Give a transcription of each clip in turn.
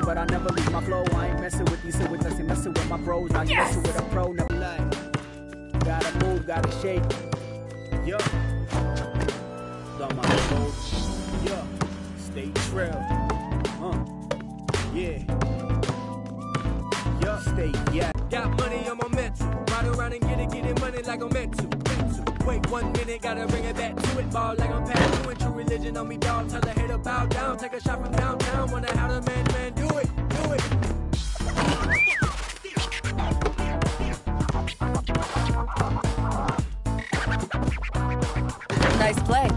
but I never lose my flow. I ain't messing with these with us, ain't messing with my bros. Now you messing with a pro, never lie. Gotta move, gotta shake. Yo, got my shoulders. Yo, stay trail. Yeah. Yo, stay yeah. Got money on my mental. Ride around and get it money like I'm meant to. Wait 1 minute, gotta bring it back to it. Ball like I'm past doing true religion on me, dog. Tell the hater bow down. Take a shot from downtown. Wonder how the man do it. Nice play.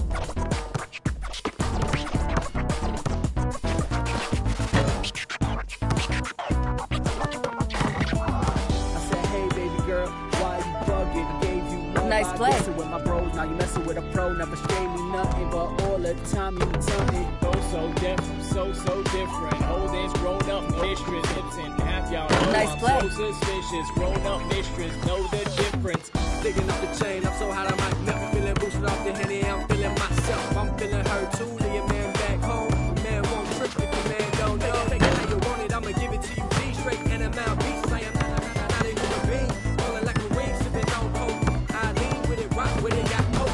Nice play. With my bros, now you messing with a pro. Never stray me nothing, but all the time you tell me. So different, so different. Oldest grown up mistress, hips and half y'all know nice I'm play. so suspicious. Grown up mistress, know the difference. Digging up the chain, I'm so hot I might melt. Feeling boosted off the Henny, I'm feeling myself. I'm feeling her too. Leave your man back home. Man won't trip if the man don't know. Take it how you want it, I'ma give it to you G straight and I'm out beats. I am not a human being. Falling like a ring, sipping on coke. I lean with it, rock with it, got hope.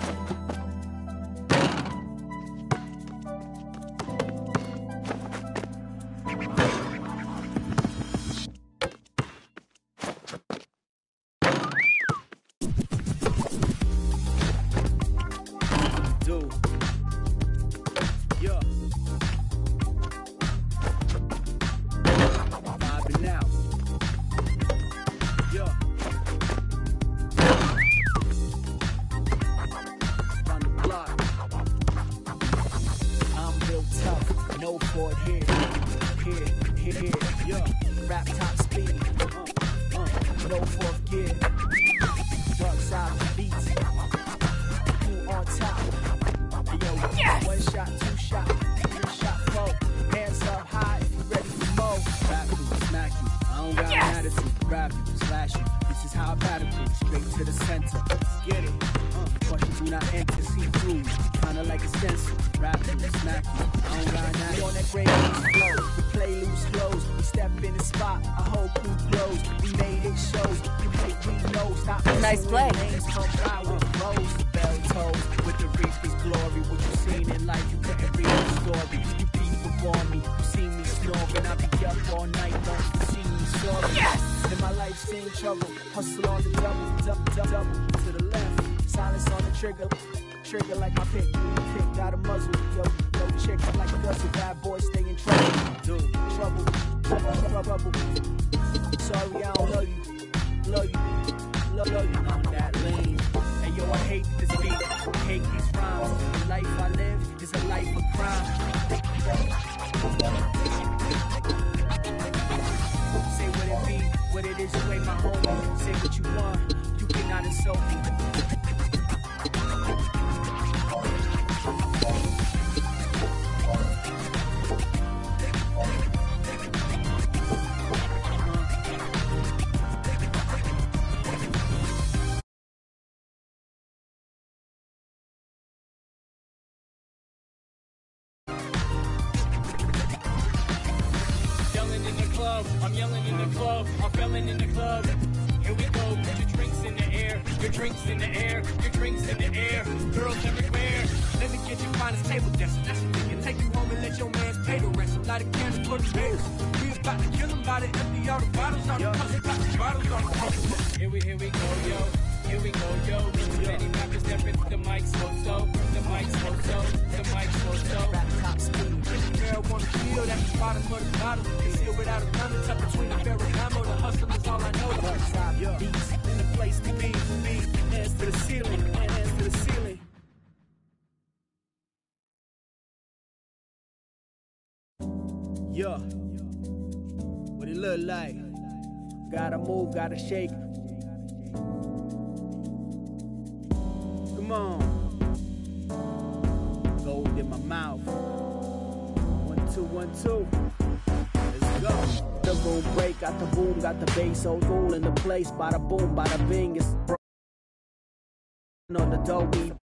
Nice play. With the Reaper's glory, what you seen in life, you couldn't read the story. You people born me, you see me snoring, I be up all night long, you see me soaring. Yes! In my life, seen trouble, hustle on the double, to the left, silence on the trigger like my pick, got a muzzle, yo, chick, I'm like a guzzle, bad boy, stay in trouble, trouble, sorry, I don't love you, on that lane. And yo, I hate this beat, hate these rhymes. The life I live is a life of crime. Say what it be, what it is, you ain't my homie. Say what you want, you cannot insult me. I'm yelling in the club, I'm felling in the club. Here we go, put your drinks in the air, your drinks in the air, your drinks in the air. Girls everywhere, let me get you finest table desk. That's what we can take you home and let your man's pay the rest. Light a candle for the haters. We about to kill them by the empty all the bottles out the cups, got the bottles on the cups. Here we go, yo. Here we go, yo. Many rappers step into the mic, so. The mic, so. Rap top speed. Marijuana feel that's the bottom of the bottle. Concealed without a gun, tucked between the Ferragamo. The hustle is all I know. One side beats in the place to be. Hands to the ceiling, hands to the ceiling. Yeah, what it look like? Gotta move, gotta shake. Come on. Gold in my mouth. 1, 2, 1, 2. Let's go. The boom break, got the boom, got the bass, old rule in the place. Bada boom, bada bing, it's on the dough, we